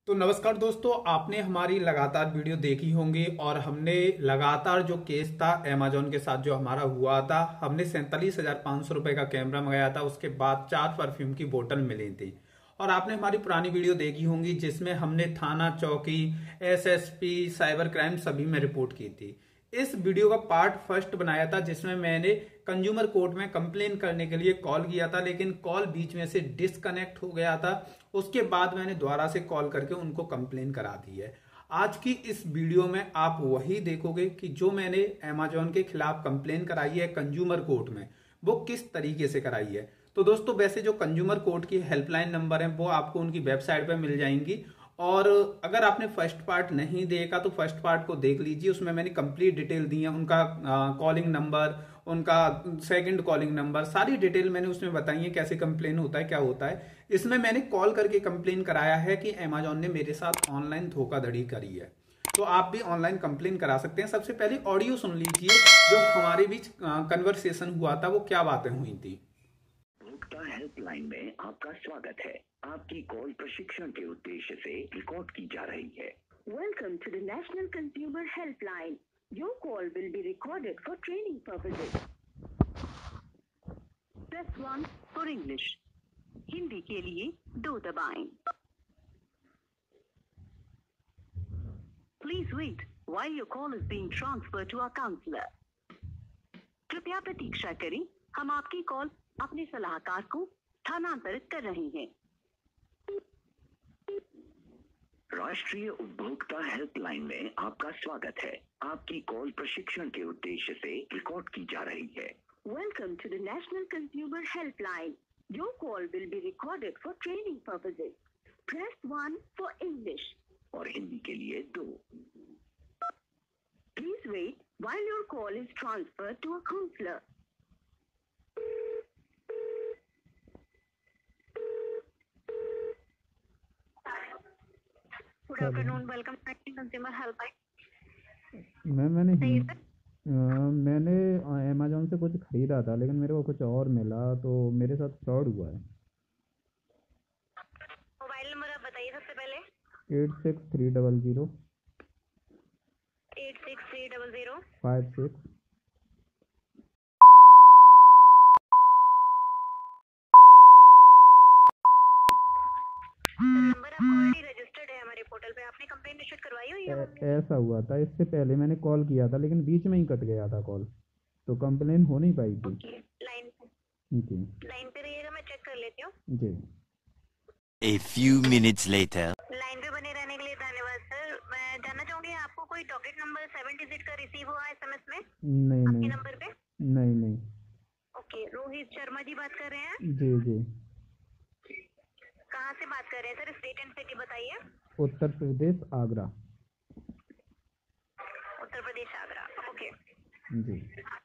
तो नमस्कार दोस्तों, आपने हमारी लगातार वीडियो देखी होंगी और हमने लगातार जो केस था अमेजोन के साथ जो हमारा हुआ था, हमने 47,500 रुपए का कैमरा मंगाया था। उसके बाद 4 परफ्यूम की बोतल मिली थी। और आपने हमारी पुरानी वीडियो देखी होंगी जिसमें हमने थाना चौकी, एसएसपी, साइबर क्राइम सभी में रिपोर्ट की थी। इस वीडियो का पार्ट फर्स्ट बनाया था जिसमें मैंने कंज्यूमर कोर्ट में कंप्लेन करने के लिए कॉल किया था, लेकिन कॉल बीच में से डिस्कनेक्ट हो गया था। उसके बाद मैंने दोबारा से कॉल करके उनको कंप्लेन करा दी है। आज की इस वीडियो में आप वही देखोगे कि जो मैंने अमेजोन के खिलाफ कंप्लेन कराई है कंज्यूमर कोर्ट में, वो किस तरीके से कराई है। तो दोस्तों, वैसे जो कंज्यूमर कोर्ट की हेल्पलाइन नंबर है वो आपको उनकी वेबसाइट पर मिल जाएंगी। और अगर आपने फर्स्ट पार्ट नहीं देखा तो फर्स्ट पार्ट को देख लीजिए, उसमें मैंने कंप्लीट डिटेल दी है। उनका कॉलिंग नंबर, उनका सेकंड कॉलिंग नंबर, सारी डिटेल मैंने उसमें बताई है, कैसे कंप्लेन होता है, क्या होता है। इसमें मैंने कॉल करके कंप्लेन कराया है कि अमेजोन ने मेरे साथ ऑनलाइन धोखाधड़ी करी है। तो आप भी ऑनलाइन कंप्लेन करा सकते हैं। सबसे पहले ऑडियो सुन लीजिए, जो हमारे बीच कन्वर्सेशन हुआ था, वो क्या बातें हुई थी। उपभोक्ता हेल्पलाइन में आपका स्वागत है। आपकी कॉल प्रशिक्षण के उद्देश्य से रिकॉर्ड की जा रही है। Welcome to the National Consumer Helpline. Your call will be recorded for training purposes. Press 1 for English. Hindi के लिए 2 दबाएं। Please wait while your call is being transferred to our counselor. कृपया प्रतीक्षा करें, हम आपकी कॉल अपने सलाहकार को स्थानांतरित कर रहे हैं। राष्ट्रीय उपभोक्ता हेल्पलाइन में आपका स्वागत है। आपकी कॉल प्रशिक्षण के उद्देश्य से रिकॉर्ड की जा रही है। Welcome to the National Consumer Helpline. Your call will be recorded for training purposes. Press 1 for English. और हिंदी के लिए 2। Please wait while your call is transferred to a counselor. Good afternoon. Welcome to National Consumer Helpline. मैंने Amazon से कुछ खरीदा था, लेकिन मेरे को कुछ और मिला, तो मेरे साथ फ्रॉड हुआ है। मोबाइल नंबर आप बताइए सबसे पहले। 8630 8630 56। नंबर आपका ऑलरेडी रजिस्टर्ड है हमारे पोर्टल पे। आपने कंप्लेंट रजिस्टर करवाई हुई है? ऐसा हुआ था, इससे पहले मैंने कॉल किया था लेकिन बीच में ही कट गया था कॉल, तो कंप्लेन हो नहीं पाई थी। लाइन पे रहिएगा, मैं चेक कर लेती हूँ जी। A few minutes later. Line पे बने रहने के लिए धन्यवाद सर। मैं जानना चाहूंगी आपको कोई डॉकेट नंबर 7 डिजिट का रिसीव हुआ एसएमएस में नहीं आपके नहीं नंबर पे? नहीं। ओके, रोहित शर्मा जी बात कर रहे हैं? जी। कहाँ से बात कर रहे हैं सर? स्टेट एंड सिटी बताइए। उत्तर प्रदेश, आगरा। उत्तर प्रदेश, आगरा। ओके जी।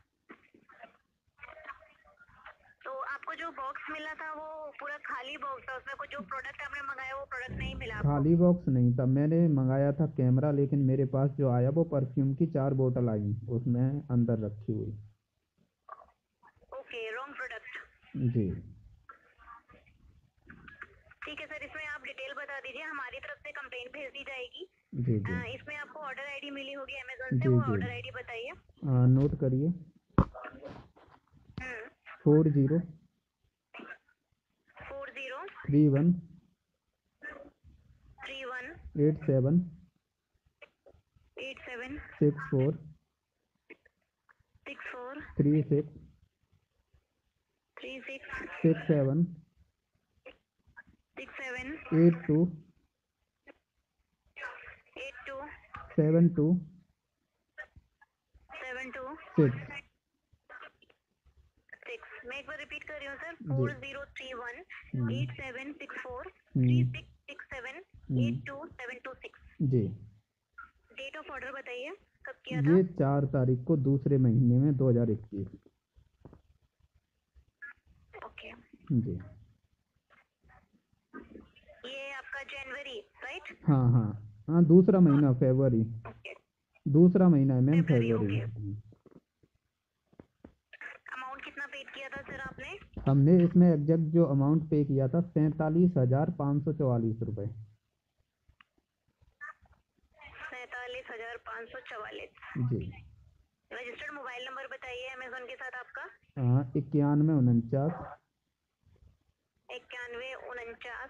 तो आपको जो बॉक्स मिला था वो पूरा खाली बॉक्स था, उसमें कोई जो प्रोडक्ट आपने मंगाया वो प्रोडक्ट नहीं मिला आपको? खाली बॉक्स नहीं था, मैंने मंगाया था कैमरा, लेकिन मेरे पास जो आया वो परफ्यूम की 4 बोतल आई, उसमें अंदर रखी हुई। Okay, wrong product. जी। ठीक है सर, इसमें आप डिटेल बता दीजिए, हमारी तरफ से कंप्लेंट भेज दी जाएगी। जी। इसमें आपको ऑर्डर आईडी मिली होगी अमेज़न से, जी वो जी। ऑर्डर आईडी बताइए। नोट करिए। 40 40 31 31 87 87 64 64 36 36 67 67 82 82 72 72 6। 6। मैं एक बार रिपीट कर रही हूँ सर। जी। 4031 8764 हम्म 3667 82726। जी। डेट ऑफ ऑर्डर बताइए, कब किया था? ये 4 तारीख को, दूसरे महीने में, 2021। ओके, जी। ये आपका जनवरी, राइट? हाँ, दूसरा महीना, फरवरी। ओके, दूसरा महीना है मैम, फरवरी। फरवरी। ओके, अमाउंट कितना पेड किया था सर आपने? हमने इसमें एग्जैक्ट जो अमाउंट पे किया था 47,544 रुपये। 44,544। जी। रजिस्टर्ड मोबाइल नंबर बताइए अमेजोन के साथ आपका। 9149। 9149।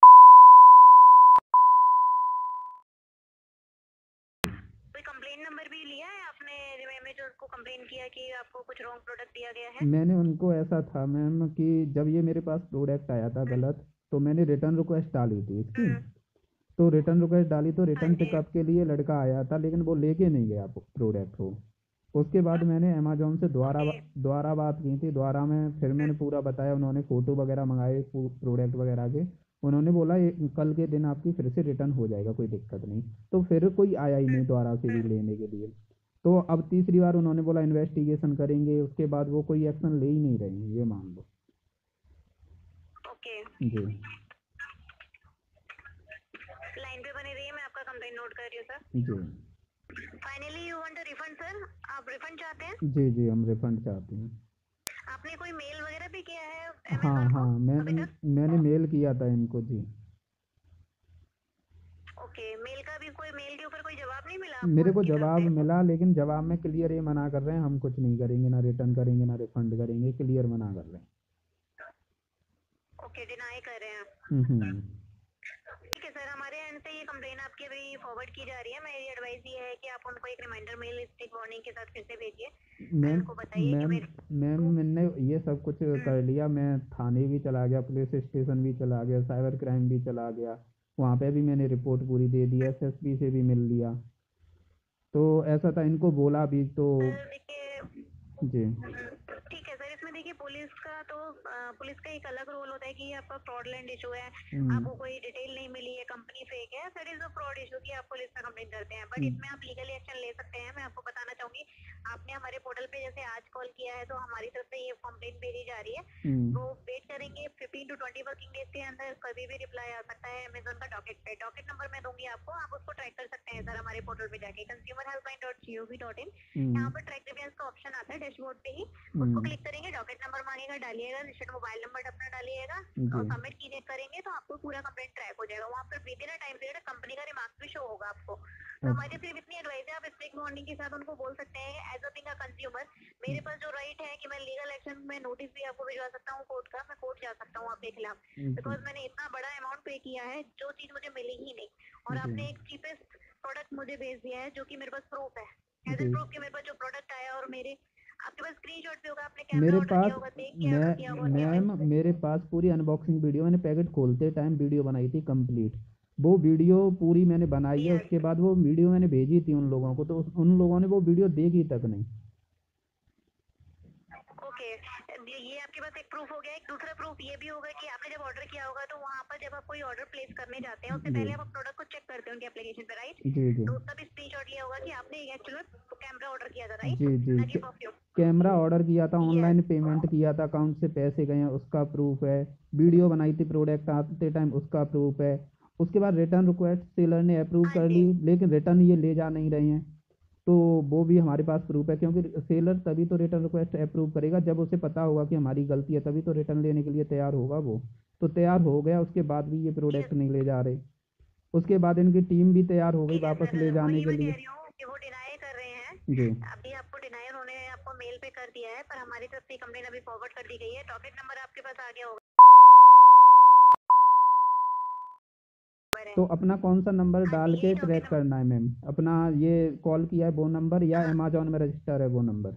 कोई कंप्लेन नंबर भी लिया है आपने में जो उसको कंप्लेन किया कि आपको कुछ रॉन्ग प्रोडक्ट दिया गया है? मैंने उनको ऐसा था मैम कि जब ये मेरे पास प्रोडक्ट आया था गलत, तो मैंने रिटर्न रिक्वेस्ट डाली थी इसकी। तो रिटर्न रिक्वेस्ट डाली तो रिटर्न पिकअप के लिए लड़का आया था, लेकिन वो लेके नहीं गया प्रोडक्ट को। उसके बाद मैंने अमेजोन से दोबारा बात की थी। दोबारा में फिर मैंने पूरा बताया, उन्होंने फ़ोटो वगैरह मंगाए प्रोडक्ट वगैरह के। उन्होंने बोला ये कल के दिन आपकी फिर से रिटर्न हो जाएगा, कोई दिक्कत नहीं। तो फिर कोई आया ही नहीं दोबारा से भी लेने के लिए। तो अब तीसरी बार उन्होंने बोला इन्वेस्टिगेशन करेंगे, उसके बाद वो कोई एक्शन ले ही नहीं रहे हैं, ये मान लो। ओके, जी लाइन पे बने रहिए, मैं आपका कंप्लेंट नोट कर रही हूँ सर। जी finally you want a refund sir, आप रिफंड चाहते हैं? जी हम रिफंड चाहते हैं। आपने कोई मेल वगैरह भी किया है हाँ अमेजोन को हाँ, अभी तक? मैंने मेल किया था इनको जी। ओके, मेल का भी कोई मेल के ऊपर कोई जवाब नहीं मिला आपको मेरे को उनकी तरफ जवाब से? मिला, लेकिन जवाब में क्लियर ये मना कर रहे हैं, हम कुछ नहीं करेंगे, ना रिटर्न करेंगे ना रिफंड करेंगे, क्लियर मना कर रहे हैं। ओके, डिनाई कर रहे हैं। हम्म। ठीक है सर, हमारे एंड से ये कंप्लेन आपकी अभी फॉरवर्ड की जा रही है। मेरी एडवाइस ये है कि आप उनको एक रिमाइंडर मेल स्टिक वार्निंग के साथ फिर से भेजिए। मैम उनको बताइए कि मैम मैम मैंने ये सब कुछ कर लिया। मैं थाने भी चला गया, पुलिस स्टेशन भी चला गया, साइबर क्राइम भी चला गया। वहाँ पे भी मैंने रिपोर्ट पूरी दे दी, एसएसपी से भी मिल लिया। तो ऐसा था, इनको बोला भी तो। सर देखिए, जी ठीक है सर, इसमें देखिए पुलिस का तो पुलिस का एक अलग रोल होता है कि आपका फ्रॉडलेंट इशू है, आपको कोई डिटेल नहीं मिली है, कंपनी फेक है, that is a fraud issue कि आप पुलिस में कंप्लेंट करते हैं। बट इसमें आप लीगली एक्शन ले सकते हैं। मैं आपको बताना चाहूंगी, आपने हमारे पोर्टल पे जैसे आज कॉल किया है, तो हमारी तरफ से ये कंप्लेंट भेजी जा रही है। वो वेट करेंगे 15 to 20 वर्किंग डेज के अंदर, कभी भी रिप्लाई आ सकता है अमेजोन का डॉकेट पे। डॉकेट नंबर मैं दूंगी आपको, आप उसको ट्रैक कर सकते हैं सर हमारे पोर्टल पे जाके, consumerhelpline.gov.in। यहाँ पर ट्रैक डिफेंस का ऑप्शन आता है डैशबोर्ड पे ही, उसको क्लिक करेंगे, डॉकेट नंबर मांगेगा, डालिएगा, रजिस्टर्ड मोबाइल नंबर अपना डालिएगा और सबमिट कीजिए करेंगे तो आपको पूरा कंप्लेंट ट्रैक हो जाएगा। वहाँ पर within time period company का रिमार्क्स भी शो होगा आपको। तो हमारी सिर्फ इतनी एडवाइस है, आप स्ट्रिक्ट वार्निंग के साथ उनको बोल सकते हैं as a being a consumer, मेरे पास जो राइट है कि मैं लीगल एक्शन में नोटिस भी आपको भिजवा सकता हूँ कोर्ट का, मैं कोर्ट जा सकता हूँ आपके खिलाफ, बिकॉज मैंने इतना बड़ा अमाउंट पे किया है जो चीज मुझे मिली ही नहीं, और आपने एक चीपेस्ट प्रोडक्ट मुझे भेज दिया है जो कि मेरे पास प्रूफ है, एज एन प्रूफ कि मेरे पास जो प्रोडक्ट आया और मेरे आपके पास स्क्रीनशॉट भी होगा, आपने कैमरा मेरे ऑर्डर पास किया होगा, देख के ऑर्डर किया होगा। मैम मेरे पास पूरी अनबॉक्सिंग वीडियो, मैंने पैकेट खोलते टाइम वीडियो बनाई थी कंप्लीट। वो वीडियो पूरी मैंने बनाई है। उसके बाद वो वीडियो मैंने भेजी थी उन लोगों को, तो उन लोगों ने वो वीडियो देखी तक नहीं। ओके, ये आपके पास एक प्रूफ हो गया। एक दूसरा प्रूफ ये भी होगा कि आपने जब ऑर्डर किया होगा तो वहाँ पर जब आप कोई ऑर्डर प्लेस करने जाते हैं उससे पहले आप प्रोडक्ट को चेक करते हैं उनके एप्लीकेशन पे, राइट? जी तो उसका भी स्क्रीनशॉट लिया होगा कि आपने एक्चुअली कैमरा ऑर्डर किया था, राइट? जी जी ना कि परफ्यूम। कैमरा ऑर्डर किया था, ऑनलाइन पेमेंट किया था, अकाउंट से पैसे गए हैं उसका प्रूफ है, वीडियो बनाई थी प्रोडक्ट आते टाइम उसका प्रूफ है। उसके बाद रिटर्न रिक्वेस्ट सेलर ने अप्रूव कर ली, लेकिन रिटर्न ये ले जा नहीं रहे हैं, तो वो भी हमारे पास प्रूफ है। क्योंकि सेलर तभी तो रिटर्न रिक्वेस्ट अप्रूव करेगा जब उसे पता होगा कि हमारी गलती है, तभी तो रिटर्न लेने के लिए तैयार होगा वो। तो तैयार हो गया, उसके बाद भी ये प्रोडक्ट नहीं ले जा रहे। उसके बाद इनकी टीम भी तैयार हो गई वापस ले जाने के लिए। कि वो डिनाई कर रहे हैं, जी अभी आपको डिनाई उन्होंने आपको मेल पे कर दिया है, पर हमारी तरफ से कंप्लेन अभी फॉरवर्ड कर दी गई है। डॉकेट नंबर आपके पास आ गया होगा। तो अपना कौन सा नंबर डाल के ट्रैक करना है मैम? अपना ये कॉल किया है वो नंबर, या अमेजोन में रजिस्टर है वो नंबर?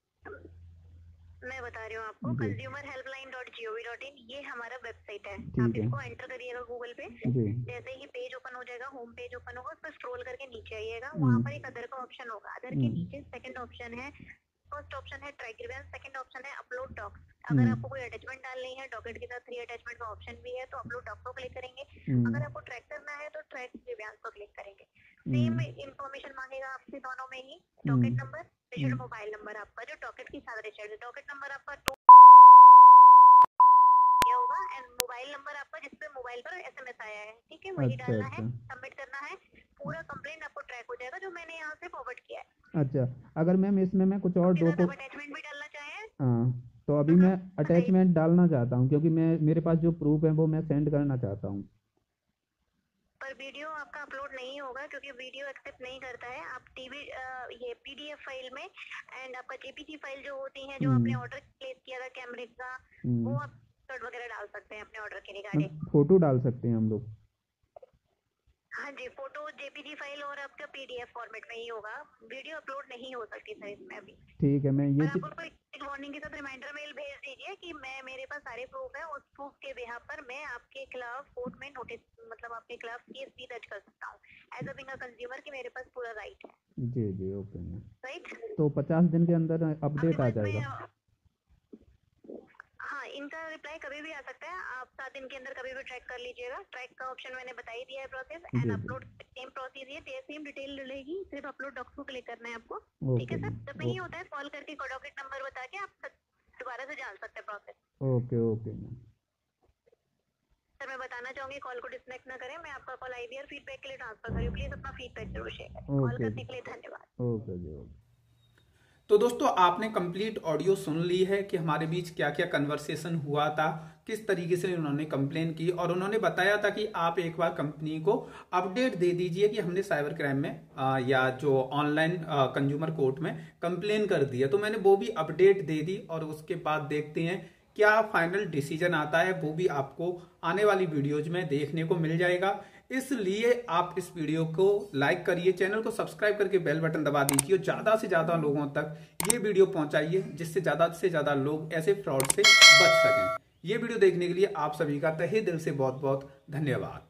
मैं बता रही हूँ आपको, consumerhelpline.gov.in ये हमारा वेबसाइट है। आप ठीक है इसको एंटर करिएगा गूगल पे, जी जैसे ही पेज ओपन हो जाएगा, होम पेज ओपन होगा, उस पर स्क्रॉल करके नीचे आइएगा, वहाँ पर एक अदर का ऑप्शन होगा। अदर के नीचे सेकंड ऑप्शन है, फर्स्ट ऑप्शन है ट्रैक ग्रीवेंस, सेकंड ऑप्शन है अपलोड डॉक्स। अगर आपको कोई अटैचमेंट डालनी है, डॉकेट के साथ 3 अटैचमेंट का ऑप्शन भी है, तो अपलोड डॉक्स को क्लिक करेंगे। अगर आपको ट्रैक करना है तो ट्रैक ग्रीवेंस को क्लिक करेंगे। सेम इन्फॉर्मेशन मांगेगा आपसे दोनों में ही, docket number, registered mobile number आपका जो डॉकेट के साथ रजिस्टर्ड है, डॉकेट नंबर आपका 2 होगा, एंड मोबाइल नंबर आपका जिसपे मोबाइल पर एसएमएस आया है, ठीक है, वही डालना है, सबमिट करना है, पूरा कंप्लेंट आपको ट्रैक हो जाएगा जो मैंने यहाँ से फॉरवर्ड किया है। अच्छा, अगर मैम इसमें मैं कुछ और अटैचमेंट भी डालना चाहें? हाँ, तो अभी मैं अटैचमेंट डालना चाहता हूँ, क्योंकि मैं मेरे पास जो प्रूफ है वो मैं सेंड करना चाहता हूँ। पर वीडियो आपका आपका अपलोड नहीं होगा क्योंकि वीडियो एक्सेप्ट नहीं करता है। आप टीवी ये पीडीएफ फाइल में एंड आपका जेपीजी फाइल जो होती है, जो आपने ऑर्डर प्लेस किया था कैमरे का, वो आप शॉट वगैरह डाल सकते हैं अपने ऑर्डर के रिगार्डिंग। फोटो डाल सकते हैं हम लोग? हाँ जी, फोटो जेपीजी फाइल और आपका पीडीएफ फॉर्मेट में ही होगा, वीडियो अपलोड नहीं हो सकती सर इसमें अभी। ठीक है, मैं ये आप उनको एक वार्निंग के साथ रिमाइंडर मेल भेज दीजिए कि मेरे पास सारे प्रूफ है, उस प्रूफ के बिहाफ पर मैं आपके खिलाफ कोर्ट में नोटिस, मतलब आपके खिलाफ केस भी दर्ज कर सकता हूँ एज अ बिंग कंज्यूमर कि मेरे पास पूरा राइट है। जी जी, ओके मैम। राइट, तो 50 दिन के अंदर अपडेट आ जाएगा? हाँ, इनका रिप्लाई कभी भी आ सकता है, आप 7 दिन के अंदर कभी भी ट्रैक कर लीजिएगा। ट्रैक का ऑप्शन मैंने बता ही दिया है process, and upload same process है, सेम डिटेल डलेगी, सिर्फ अपलोड डॉक्स को क्लिक करना है आपको। ठीक है सर, जब नहीं होता है कॉल करके डॉक्यूमेंट नंबर बता के आप दोबारा से जान सकते हैं process. Okay okay ma'am. Sir मैं बताना चाहूंगी, कॉल को डिस्कनेक्ट ना करें, मैं आपका कॉल आईवीआर फीडबैक के लिए ट्रांसफर करूँ, प्लीज अपना फीडबैक जरूर शेयर करें। कॉल करने के लिए धन्यवाद। ओके जी, ओके। तो दोस्तों आपने कंप्लीट ऑडियो सुन ली है कि हमारे बीच क्या क्या कन्वर्सेशन हुआ था, किस तरीके से उन्होंने कंप्लेन की, और उन्होंने बताया था कि आप एक बार कंपनी को अपडेट दे दीजिए कि हमने साइबर क्राइम में या जो ऑनलाइन कंज्यूमर कोर्ट में कंप्लेन कर दिया। तो मैंने वो भी अपडेट दे दी और उसके बाद देखते हैं क्या फाइनल डिसीजन आता है, वो भी आपको आने वाली वीडियोज में देखने को मिल जाएगा। इसलिए आप इस वीडियो को लाइक करिए, चैनल को सब्सक्राइब करके बेल बटन दबा दीजिए और ज्यादा से ज्यादा लोगों तक ये वीडियो पहुंचाइए, जिससे ज्यादा लोग ऐसे फ्रॉड से बच सकें। ये वीडियो देखने के लिए आप सभी का तहे दिल से बहुत बहुत धन्यवाद।